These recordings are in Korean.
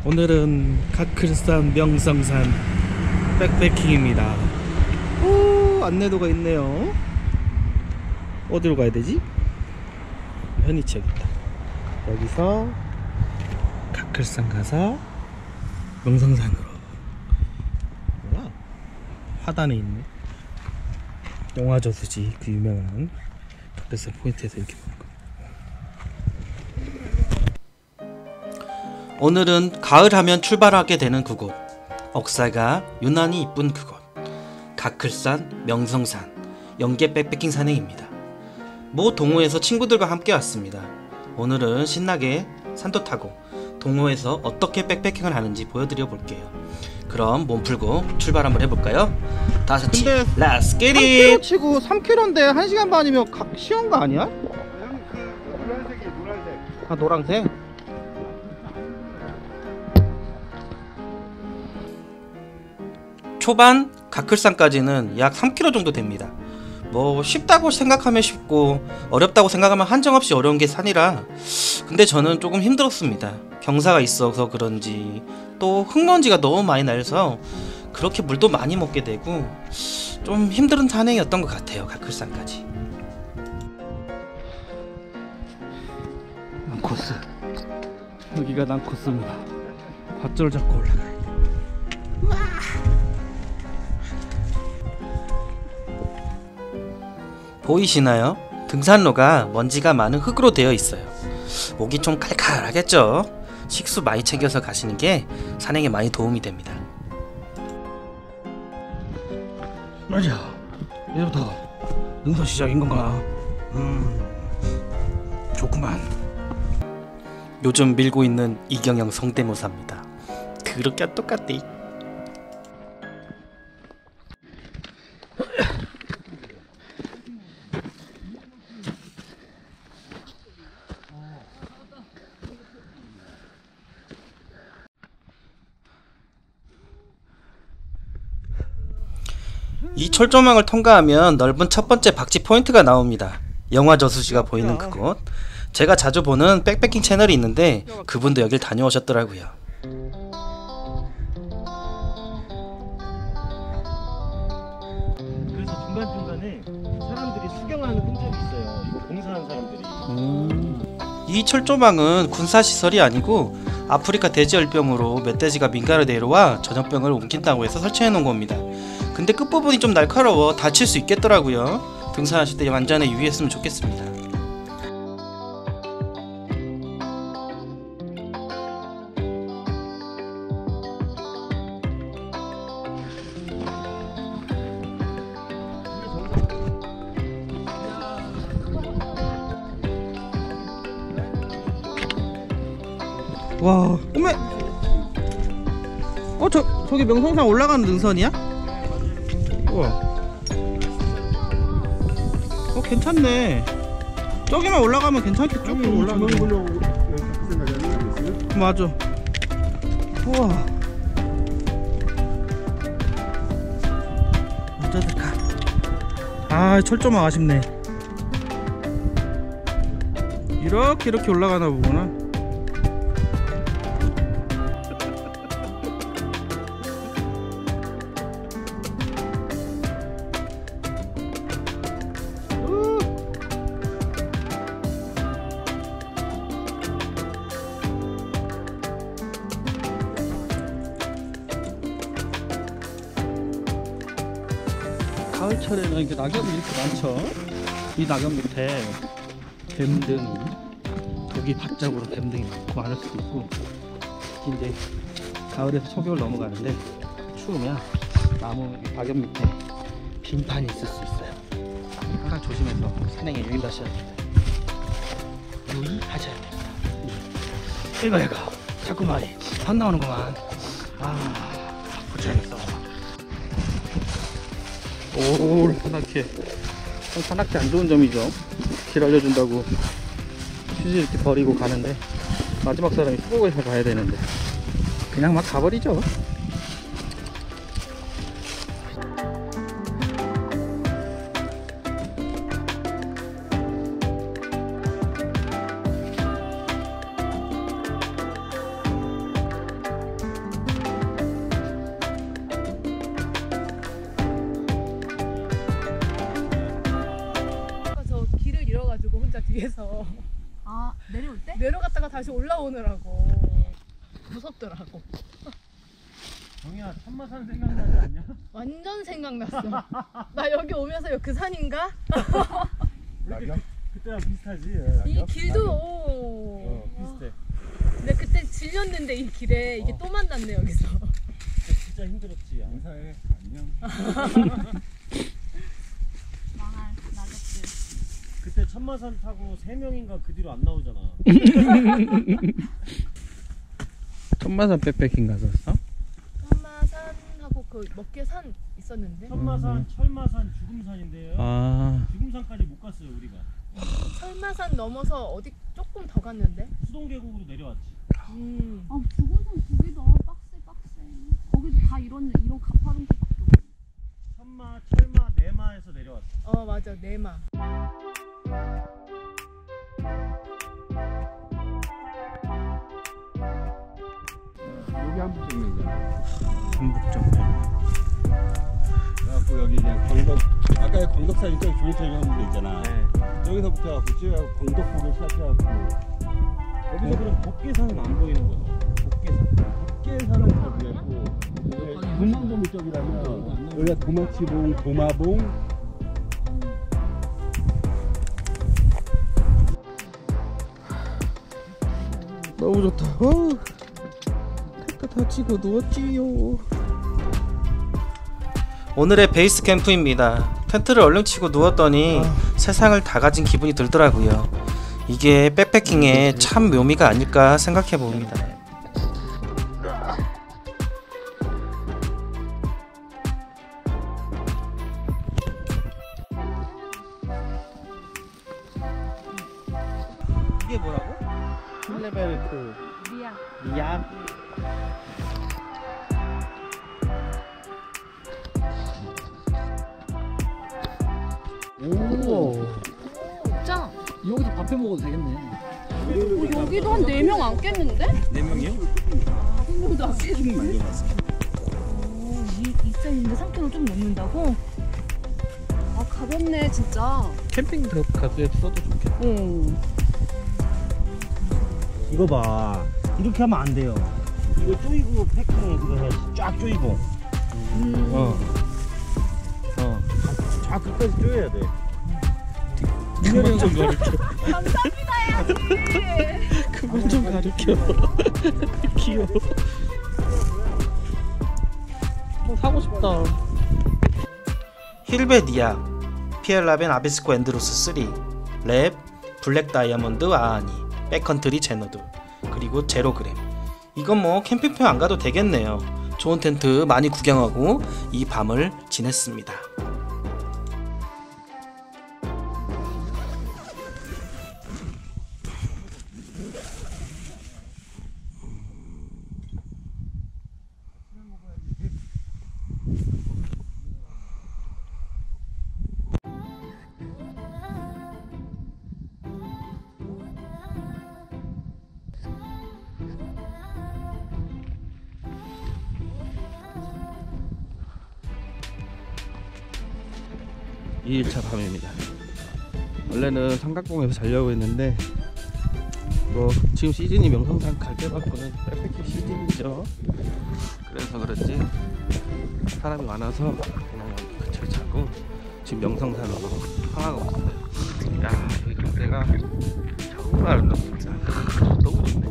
오늘은 가클산 명성산 백패킹입니다. 오, 안내도가 있네요. 어디로 가야 되지? 현이치 여기 있다. 여기서 가클산 가서 명성산으로. 뭐야? 화단에 있네. 영화저수지, 그 유명한 가클산 포인트에서 이렇게 보는 거. 오늘은 가을 하면 출발하게 되는 그곳, 억새가 유난히 이쁜 그곳, 가클산 명성산 연계 백패킹 산행입니다. 모 동호회에서 친구들과 함께 왔습니다. 오늘은 신나게 산도 타고 동호회에서 어떻게 백패킹을 하는지 보여드려 볼게요. 그럼 몸 풀고 출발 한번 해볼까요? 다 같이 Let's get it! 3km 치고 3km인데 1시간 반이면 쉬운 거 아니야? 노란색이야, 노란색. 아, 노란색? 초반 가클산까지는 약 3km 정도 됩니다. 뭐 쉽다고 생각하면 쉽고 어렵다고 생각하면 한정없이 어려운 게 산이라, 근데 저는 조금 힘들었습니다. 경사가 있어서 그런지 또 흙먼지가 너무 많이 나서 그렇게 물도 많이 먹게 되고 좀 힘든 산행이었던 것 같아요. 가클산까지. 난 코스. 여기가 난 코스입니다. 밧줄 잡고 올라가야 돼. 보이시나요? 등산로가 먼지가 많은 흙으로 되어 있어요. 목이 좀 칼칼하겠죠? 식수 많이 챙겨서 가시는 게 산행에 많이 도움이 됩니다. 맞아. 이제부터 능선 시작인 건가? 좋구만. 요즘 밀고 있는 이경영 성대모사입니다. 그렇게 똑같대. 이 철조망을 통과하면 넓은 첫 번째 박지 포인트가 나옵니다. 영화 저수지가 보이는 그곳. 제가 자주 보는 백패킹 채널이 있는데 그분도 여길 다녀오셨더라고요. 그래서 중간중간에 사람들이 수경하는 흔적이 있어요. 이거 봉사하는 사람들이. 이 철조망은 군사시설이 아니고 아프리카 돼지열병으로 멧돼지가 민가로 내려와 전염병을 옮긴다고 해서 설치해 놓은 겁니다. 근데 끝부분이 좀 날카로워 다칠 수 있겠더라고요. 등산하실 때 안전에 유의했으면 좋겠습니다. 와, 어메! 저기 명성산 올라가는 능선이야? 우와. 괜찮네. 저기만 올라가면 괜찮겠죠? 조금 올라가면. 맞아. 우와. 먼저 들어가. 아, 철조망 아쉽네. 이렇게 올라가나 보구나. 가을철에는 이렇게 낙엽이 이렇게 많죠. 이 낙엽 밑에 뱀등, 여기 바짝으로 뱀등이 많고 많을 수도 있고, 특히 이제 가을에서 초겨울 넘어가는데 추우면 나무 낙엽 밑에 빙판이 있을 수 있어요. 항상 조심해서 산행에 유의하셔야 됩니다. 유의하셔야 됩니다. 이거 자꾸 말이 선 나오는구만. 고쳐야겠어. 오, 산악회. 산악회 안 좋은 점이죠. 길 알려준다고 휴지 이렇게 버리고 가는데 마지막 사람이 수복에서 가야 되는데 그냥 막 가버리죠. 위에서 아 내려올 때? 내려갔다가 다시 올라오느라고 무섭더라고. 정이야 천마산 생각나지 않냐? 완전 생각났어. 나 여기 오면서 그 산인가? 그때랑 비슷하지? 이 길도 비슷해. 근데 그때 질렸는데 이 길에 이게 또 만났네 여기서. 진짜 힘들었지. 인사해. 안녕. 망할 낙엽들. 그때 천마산 타고 3명인가 그 뒤로 안 나오잖아. 천마산 백패킹 갔었어? 천마산하고 그 먹개산 있었는데 천마산, 철마산, 죽음산인데요. 아 죽음산까지 못 갔어요 우리가. 설마산 넘어서 어디 조금 더 갔는데. 수동계곡으로 내려왔지. 아 죽은산 거기도 빡세. 거기도 다 이런 가파른 곳밖에 없어. 천마, 철마, 내마에서 내려왔어. 맞아 네마. 여기 한번 찍는다. 전북정면. 그래갖고 여기 그냥 광덕 아까 광덕산 저기 조인천이 한데 있잖아. 네. 저기서부터 해갖고 쭉 광덕포로 시작해갖고 여기서 그럼 복계산은 안 보이는 거죠? 복계산. 깨산은 잘 모르겠고 도망동 쪽이라면 여기가 도마치봉, 도마봉. 너무 좋다. 텐트 다 치고 누웠지요. 오늘의 베이스 캠프입니다. 텐트를 얼른 치고 누웠더니 세상을 다 가진 기분이 들더라고요. 이게 백패킹의 참 묘미가 아닐까 생각해 봅니다. 이게 뭐라고? 힐레베르트 리아. 오. 짱. 여기서 밥해 먹어도 되겠네. 여기도 한 4명 안 깼는데? 4명이요? 한 명도 안 깼는데? 만져봤어. 이 사이즈인데 3kg 좀 넘는다고? 아 가볍네 진짜. 캠핑 가수에 써도 좋겠다. 응. 이거 봐. 이렇게 하면 안 돼요. 이거 조이고 패킹 그거 해야지. 쫙 조이고. 쫙 끝까지 조여야 돼. 그만 좀 가르쳐. 감사합니다 해야지. 그만 좀 가르쳐. 귀여워. 사고 싶다. 힐베디아, 피엘라벤 아비스코 앤드루스 3, 랩, 블랙 다이아몬드 아아니, 백컨트리 제너드, 그리고 제로그램. 이건 뭐 캠핑표 안 가도 되겠네요. 좋은 텐트 많이 구경하고 이 밤을 지냈습니다. 이 2일차 밤입니다. 원래는 삼각봉에서 자려고 했는데 뭐 지금 시즌이 명성산 갈대밭보는 백패킹 시즌이죠. 그래서 그런지 사람이 많아서 그냥 여기 근처에 자고 지금 명성산으로 향하고 있어요. 야 여기 갈대가 정말 아름답습니다. 너무 좋네.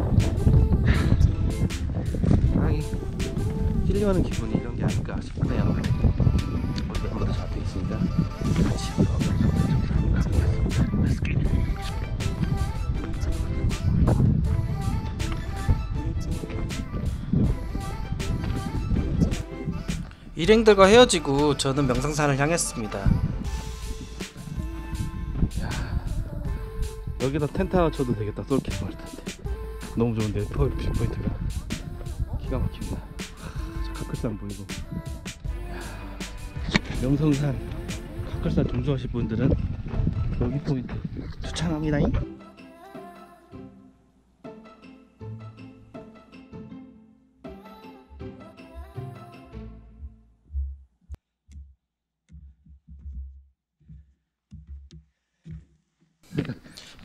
상당히 힐링하는 기분이 이런 게 아닐까 싶네요. 우리 멤버도 잡혀 있으니까 같이 한번 가보겠습니다. Let's get it. 일행들과 헤어지고 저는 명성산을 향했습니다. 야, 여기다 텐트 하나 쳐도 되겠다. 솔캠 할 텐데 너무 좋은데 뷰포인트가 기가 막힙니다. 저 가클산 보이고. 야, 명성산 가클산 종주하실 분들은 여기 포인트 추천합니다.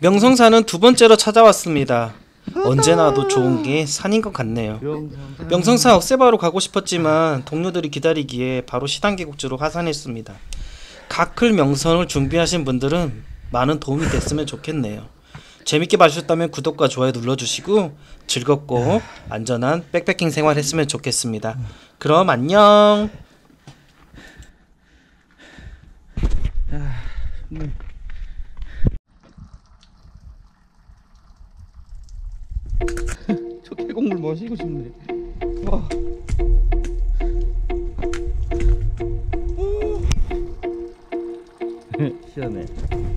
명성산은 두 번째로 찾아왔습니다. 언제나 와도 좋은 게 산인 것 같네요. 명성산 억새바로 가고 싶었지만 동료들이 기다리기에 바로 시단계곡지로 하산했습니다. 가클 명성을 준비하신 분들은 많은 도움이 됐으면 좋겠네요. 재밌게 봐주셨다면 구독과 좋아요 눌러주시고 즐겁고 안전한 백패킹 생활 했으면 좋겠습니다. 그럼 안녕. 저 계곡물 마시고 싶네. 와. 시원해.